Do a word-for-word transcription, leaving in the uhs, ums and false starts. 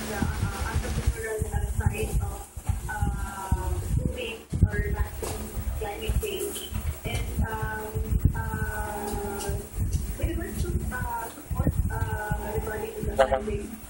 the uh, entrepreneurial uh, side of uh, doing or tackling climate change. And um, uh, with regards to uh, support uh, regarding the climate